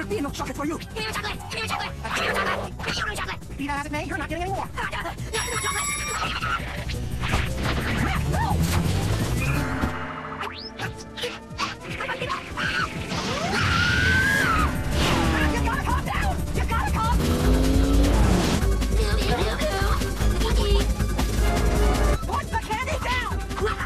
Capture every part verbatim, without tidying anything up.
there be enough chocolate for you? Give me your chocolate! Give me your chocolate! Give me your chocolate! Give me your chocolate! Be that as it may, you're not getting any more. No, no, no chocolate! You gotta calm down! You gotta calm... Put the candy down!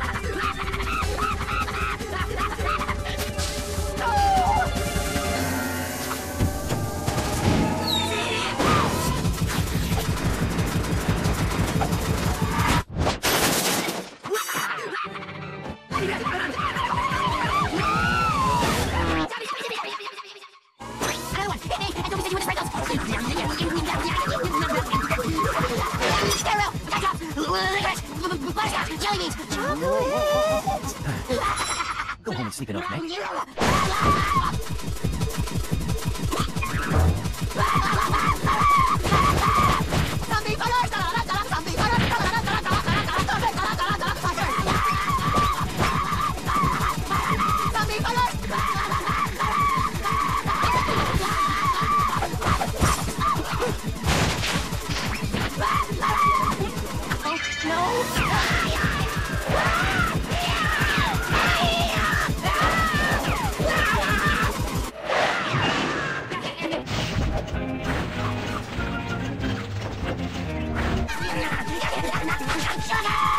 Go home and sleep enough, mate. Chocolate!